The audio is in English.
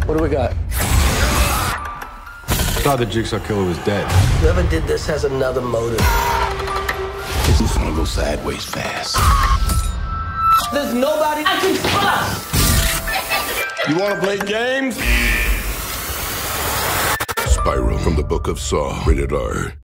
What do we got? I thought the Jigsaw Killer was dead. Whoever did this has another motive. This is gonna go sideways fast. There's nobody I can trust! You wanna play games? Spiral from the Book of Saw, rated R.